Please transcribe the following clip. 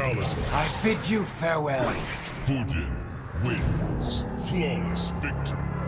Fatality. I bid you farewell. Fujin wins. Flawless victory.